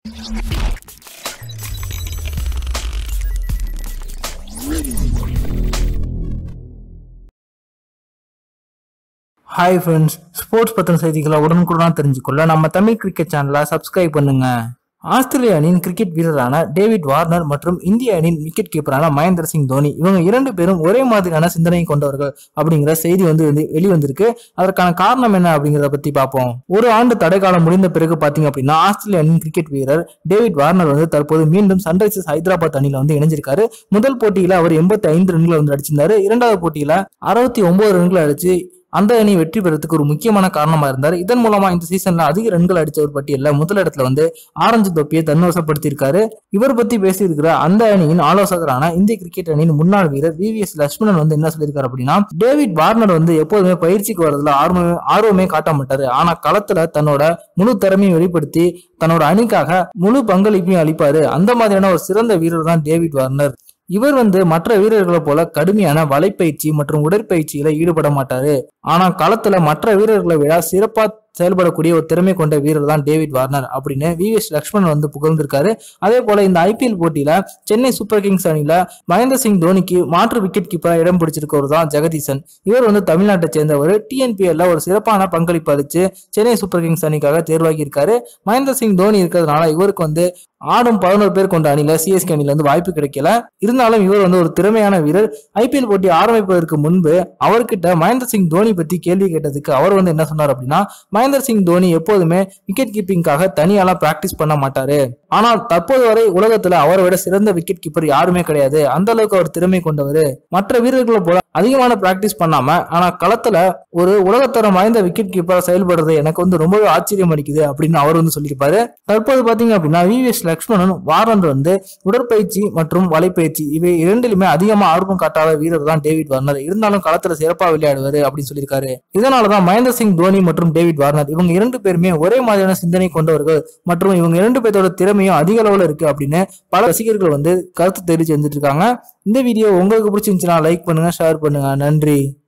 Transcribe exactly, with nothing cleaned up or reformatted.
Hi friends, sports பத்தின செய்திகளை உடனுக்குடன் தெரிஞ்சுக்கொள்ள நம்ம தமிழ் கிரிக்கெட் சேனலை சப்ஸ்கிரைப் பண்ணுங்க. ஆஸ்திரேலிய அணியின் கிரிக்கெட் வீரரான டேவிட் வார்னர் மற்றும் இந்திய அணியின் விக்கெட் கீப்பரான மகேந்திர சிங் தோனி இவங்க இரண்டு பேரும் ஒரே மாதிரியான சிந்தனை கொண்டவர்கள் அப்படிங்கிற செய்தி வந்து வெளிவந்திருக்கு. அதற்கான காரணம் என்ன அப்படிங்கிறத பத்தி பார்ப்போம். ஒரு ஆண்டு தடைக்காலம் முடிந்த பிறகு பாத்தீங்க அப்படின்னா ஆஸ்திரேலிய அணியின் கிரிக்கெட் வீரர் டேவிட் வார்னர் வந்து தற்போது மீண்டும் சன்ரைசர்ஸ் ஹைதராபாத் அணியில வந்து இணைஞ்சிருக்காரு. முதல் போட்டியில அவர் எண்பத்தி ஐந்து ரன்களை வந்து அடிச்சிருந்தாரு. இரண்டாவது போட்டியில அறுபத்தி ஒன்பது ரன்களை அடிச்சு அந்த அணி வெற்றி பெறதுக்கு ஒரு முக்கியமான காரணமா இருந்தார். இதன் மூலமா இந்த சீசன்ல அதிக ரன்கள் அடிச்ச ஒரு பட்டியல்ல முதலிடத்துல வந்து ஆரஞ்சு தொப்பியை தன்வசப்படுத்தியிருக்காரு. இவர் பத்தி பேசியிருக்கிற அந்த அணியின் ஆலோசகரான இந்திய கிரிக்கெட் அணியின் முன்னாள் வீரர் வி வி எஸ் லட்சுமணன் வந்து என்ன சொல்லியிருக்காரு அப்படின்னா, டேவிட் வார்னர் வந்து எப்போதுமே பயிற்சிக்கு வரதுல ஆர்வமே ஆர்வமே காட்ட மாட்டாரு. ஆனா களத்துல தன்னோட முழு திறமையை வெளிப்படுத்தி தன்னோட அணிக்காக முழு பங்களிப்பையும் அளிப்பாரு. அந்த மாதிரியான ஒரு சிறந்த வீரர் தான் டேவிட் வார்னர். இவர் வந்து மற்ற வீரர்களை போல கடுமையான வலைப்பயிற்சி மற்றும் உடற்பயிற்சியில ஈடுபட மாட்டாரு. ஆனா களத்துல மற்ற வீரர்களை விட சிறப்பா செயல்படக்கூடிய ஒரு திறமை கொண்ட வீரர் தான் டேவிட் வார்னர் அப்படின்னு வி எஸ் லட்சுமணன் வந்து புகழ்ந்திருக்காரு. அதே போல இந்த ஐ பி எல் போட்டியில சென்னை சூப்பர் கிங்ஸ் அணியில மகேந்திர சிங் தோனிக்கு மாற்று விக்கெட் கீப்பரா இடம் பிடிச்சிருக்கவர் தான் ஜெகதீசன். இவர் வந்து தமிழ்நாட்டை சேர்ந்தவர். டி என் பி எல்ல ஒரு சிறப்பான பங்களிப்பு அளிச்சு சென்னை சூப்பர் கிங்ஸ் அணிக்காக தேர்வாகி இருக்காரு. மகேந்திர சிங் தோனி இருக்கிறதுனால இவருக்கு வந்து ஆடும் பதினோரு பேர் கொண்ட அணியில சி எஸ் கே அணியில வந்து வாய்ப்பு கிடைக்கல. இருந்தாலும் இவர் வந்து ஒரு திறமையான வீரர். ஐ பி எல் போட்டி ஆரம்பிப்பதற்கு முன்பு அவர்கிட்ட மகேந்திர சிங் தோனி பத்தி கேள்வி கேட்டதுக்கு அவர் வந்து என்ன சொன்னார் அப்படின்னா, மகேந்திர சிங் தோனி எப்போதுமே விக்கெட் கீப்பிங்காக தனியாலாம் பிராக்டிஸ் பண்ண மாட்டாரு. ஆனால் தற்போது வரை உலகத்துல அவரை விட சிறந்த விக்கெட் கீப்பர் யாருமே கிடையாது. அந்த அளவுக்கு அவர் திறமை கொண்டவர். மற்ற வீரர்களை போல அதிகமான பிராக்டிஸ் பண்ணாம ஆனா களத்துல ஒரு உலகத்தரம் வாய்ந்த விக்கெட் கீப்பரா செயல்படுறது எனக்கு வந்து ரொம்பவே ஆச்சரியம் அளிக்குது அப்படின்னு அவர் வந்து சொல்லியிருப்பாரு. தற்போது பாத்தீங்க அப்படின்னா V V S Lakshmanan Warner வந்து உடற்பயிற்சி மற்றும் வலைப்பயிற்சி இவை இரண்டிலுமே அதிகமா ஆர்வம் காட்டாத வீரர் தான் டேவிட் வார்னர். இருந்தாலும் களத்துல சிறப்பா விளையாடுவாரு அப்படின்னு சொல்லியிருக்காரு. இதனாலதான் மகேந்திர சிங் தோனி மற்றும் டேவிட் வார்னர் இவங்க இரண்டு பேருமே ஒரே மாதிரியான சிந்தனை கொண்டவர்கள் மற்றும் இவங்க இரண்டு பேரோட திறமையும் அதிக அளவுல இருக்கு அப்படின்னு பல ரசிகர்கள் வந்து கருத்து தெரிவிச்சு வந்துட்டு இருக்காங்க. இந்த வீடியோ உங்களுக்கு பிடிச்சிருந்துச்சுன்னா லைக் பண்ணுங்க, ஷேர் பண்ணுங்க. நன்றி.